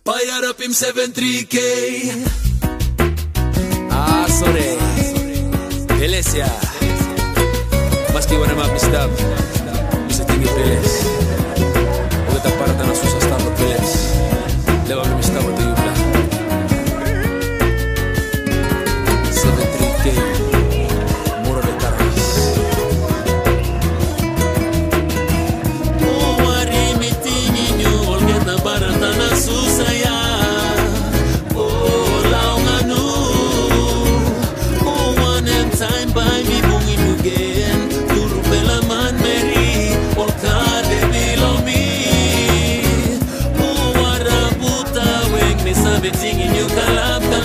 Fire up him 73K. Ah, sorry. Velesia. Maski wana mapistap. Bisa tinggi peles. Udah tak para tanah susah start peles. Lewat mistap atau yubla. 73K. Murah de taras. Oh, wari mitingi nyo. Olget na para tanah susah ya. Time by me bungin again. Turu bela man meri. Olkade below me. Wara puta weng me sabe tingin you kalap.